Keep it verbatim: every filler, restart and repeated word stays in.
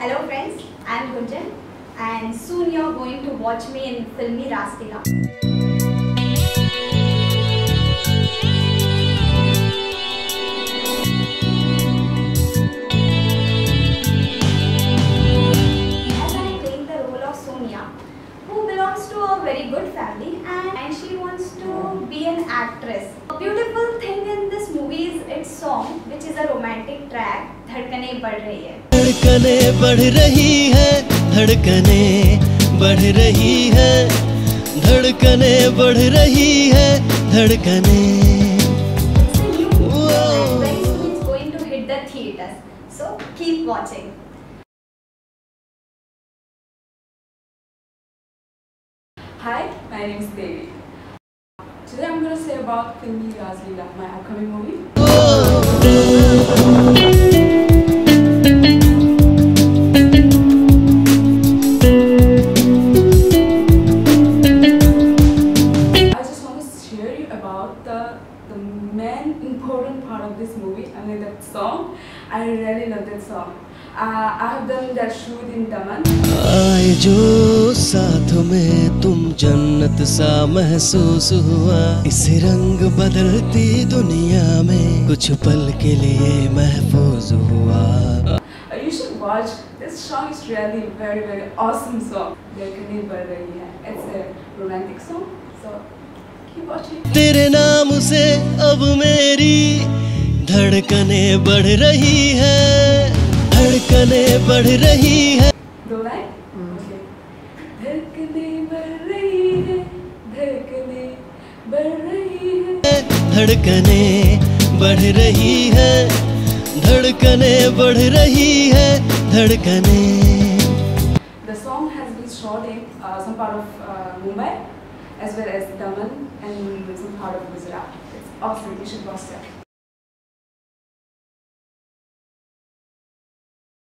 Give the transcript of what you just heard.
Hello friends, I am Gunjan and soon you are going to watch me in filmy Raasleela. As I am playing the role of Sonia, who belongs to a very good family and, and she wants to be an actress. A beautiful thing in this movie is its song, which is a romantic track, धड़कने बढ़ रही है. धड़कने बढ़ रही है, धड़कने बढ़ रही है, धड़कने बढ़ रही है, धड़कने. It's a new movie and very soon it's going to hit the theaters. So keep watching. Hi, my name is Devi. Today I'm going to say about Filmy Raasleela, my upcoming movie. I just want to share you about the, the main important part of this movie, I mean that song. I really love that song. Uh, I have done that shoot in Daman. आए जो साथ में तुम जन्नत सा महसूस हुआ, इस रंग बदलती दुनिया में कुछ पल के लिए महफूज हुआ. Uh, you should watch. This song is really very very awesome song. धड़कने बढ़ रही है. It's a romantic song, so keep watching. तेरे नाम से अब मेरी धड़कने बढ़ रही है, धड़कने बढ़ रही है. दो लाइन? Okay. धड़कने बढ़ रही है, धड़कने बढ़ रही है. धड़कने बढ़ रही है, धड़कने बढ़ रही है, धड़कने. The song has been shot in uh, some part of uh, Mumbai as well as Daman and some part of Gujarat. It's awesome. You should watch that.